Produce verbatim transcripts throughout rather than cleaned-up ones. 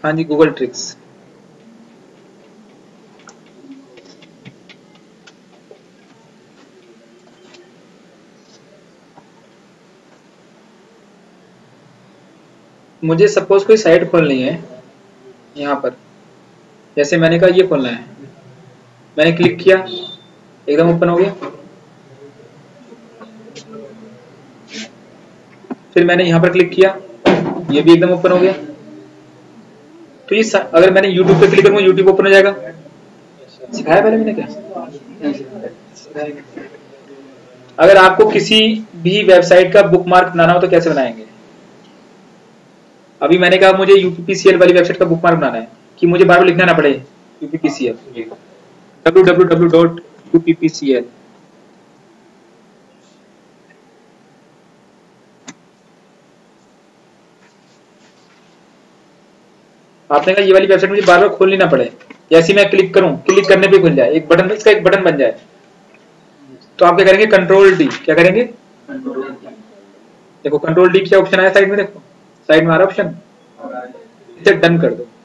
हाँ जी, Google tricks. मुझे सपोज कोई साइट खोलनी है यहाँ पर, जैसे मैंने कहा ये खोलना है, मैंने क्लिक किया, एकदम ओपन हो गया। फिर मैंने यहाँ पर क्लिक किया, ये भी एकदम ओपन हो गया। तो ये अगर मैंने YouTube पे क्लिक करूँगा, YouTube ओपन हो जाएगा। सिखाया पहले मैंने क्या? अगर आपको किसी भी वेबसाइट का बुकमार्क बनाना हो तो कैसे बनाएंगे? अभी मैंने कहा मुझे यूपीपीसीएल वाली वेबसाइट का बुकमार्क बनाना है कि मुझे बार बार लिखना ना पड़े UPPCL, W W W dot U P P C L. आपने कहा ये वाली वेबसाइट मुझे बार बार खोलनी ना पड़े, जैसे मैं क्लिक करूं, क्लिक करने पे खुल जाए, एक बटन, इसका एक बटन बन जाए। तो आप क्या करेंगे? Control D. क्या करेंगे? देखो कंट्रोल डी क्या ऑप्शन आया साइड में, देखो साइड में आ रहा ऑप्शन, इसे डन कर दो।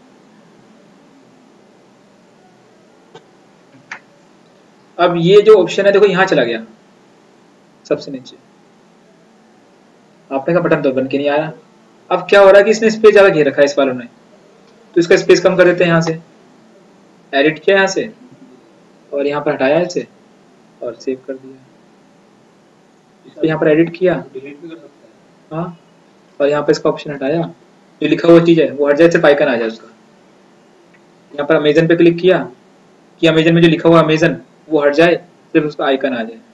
अब ये जो ऑप्शन है देखो यहाँ चला गया सबसे नीचे। आपने कहा बटन तो बन के नहीं आ रहा। अब क्या हो रहा है कि इसने स्पेस ज्यादा घेर रखा है इस वालों ने, तो इसका स्पेस कम कर देते हैं। यहाँ से एडिट किया यहाँ से, और यहाँ पर हटाया इसे और सेव कर दिया। इसको यहाँ पर एडिट किया, हाँ, और यहाँ पर इसका ऑप्शन हटाया, जो लिखा हुआ चीज है वो हट जाए, सिर्फ आइकन आ जाए उसका। यहाँ पर अमेजन पे क्लिक किया कि अमेजन में जो लिखा हुआ अमेजन वो हट जाए, सिर्फ उसका आइकन आ जाए।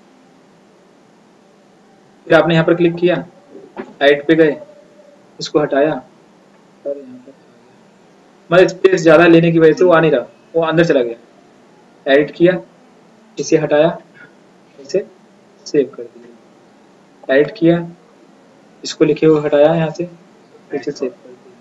फिर आपने यहाँ पर क्लिक किया, एडिट पे गए, इसको हटाया और यहाँ पर मतलब स्पेस ज्यादा लेने की वजह से वो आ नहीं रहा, वो अंदर चला गया। एडिट किया, इसे हटाया, इसे सेव कर दिया। एडिट किया, इसको लिखे हुए हटाया यहाँ से, इसे सेव कर दिया।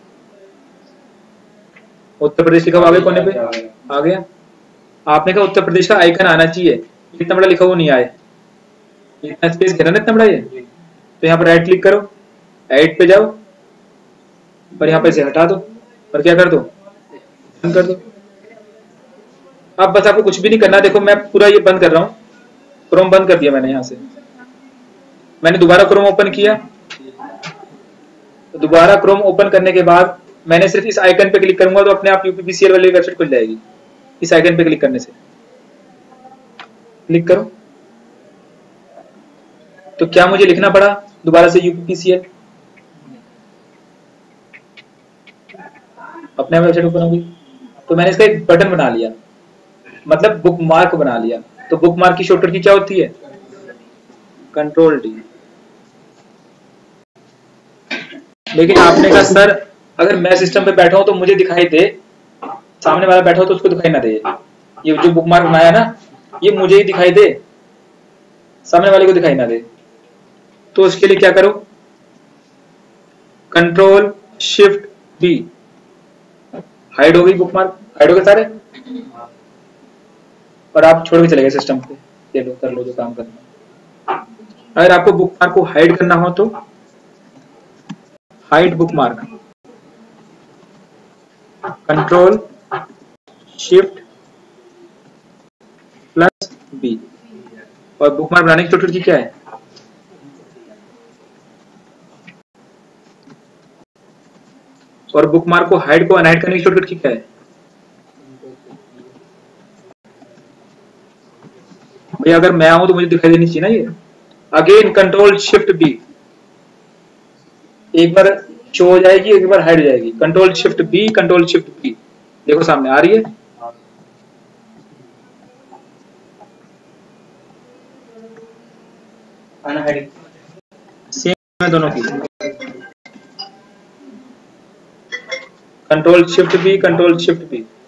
उत्तर प्रदेश लिखा हुआ आगे कोने पे आ गया। आपने कहा उत्तर प्रदेश का आइकन आना चाहिए, इतना बड़ा लिखा हुआ नहीं आए, इतना स्पेस घेरा ना इतना बड़ा ये। तो यहाँ पर राइट क्लिक करो, एडिट पे जाओ और यहाँ पे इसे हटा दो और क्या कर दो? बंद कर दो। अब बस आपको कुछ भी नहीं करना। देखो मैं पूरा ये बंद कर रहा हूँ, क्रोम बंद कर दिया मैंने। यहाँ से मैंने दोबारा क्रोम ओपन किया, तो दोबारा क्रोम ओपन करने के बाद मैंने सिर्फ इस आइकन पे क्लिक करूंगा तो अपने आप यूपीपीसीएल वाली वेबसाइट खुल जाएगी। इस आइकन पे क्लिक करने से, क्लिक करो तो क्या मुझे लिखना पड़ा दोबारा से यूपीपीसीएल? अपने आप वेबसाइट ओपन हो गई। तो मैंने इसका एक बटन बना लिया, मतलब बुकमार्क बना लिया। तो बुकमार्क की शॉर्टकट की क्या होती है? Control D. लेकिन आपने कहा सर अगर मैं सिस्टम पे बैठा हूं तो मुझे दिखाई दे, सामने वाला बैठा हो तो उसको दिखाई ना दे। ये जो बुकमार्क बनाया ना, ये मुझे ही दिखाई दे, सामने वाले को दिखाई ना दे। तो उसके लिए क्या करो? Control shift B. हाइड हो गई बुकमार्क, हाइड हो गए सारे, और आप छोड़ के चले गए सिस्टम पे। ये लो, कर लो जो काम करना। अगर आपको बुकमार्क को हाइड करना हो तो hide bookmark, control shift plus B. और बुकमार्क बनाने की शॉर्टकट की क्या है? और बुकमार्क को हाइड को अनहाइड करने की शॉर्टकट की क्या है? भाई अगर मैं आऊं तो मुझे दिखाई देनी चाहिए ना ये। अगेन कंट्रोल शिफ्ट बी, एक बार शो हो जाएगी, एक बार हाइड हो जाएगी। Control shift B, control shift B, देखो सामने आ रही है। सेम है दोनों की। Control shift B, control shift B.